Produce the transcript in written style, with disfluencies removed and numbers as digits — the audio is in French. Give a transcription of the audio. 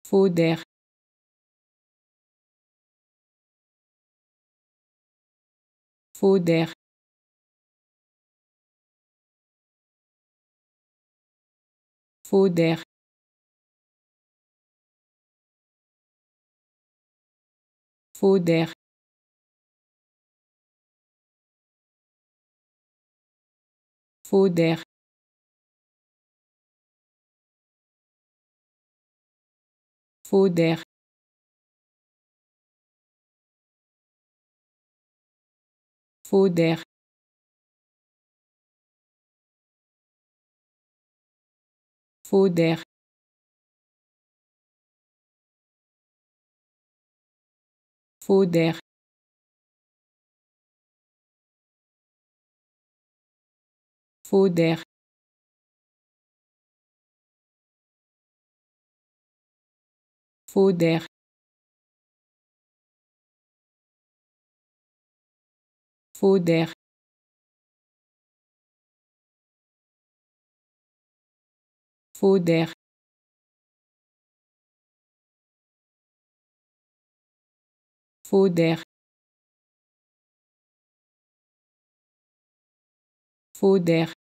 Faux derche. Faux derche. Faux derche. Faux derche. Faux derche. Faux derche. Faux derche. Faux derche. Faux derche. Faux derche. Faux derche. Faux derche. Faux derche. Faux derche. Faux derche.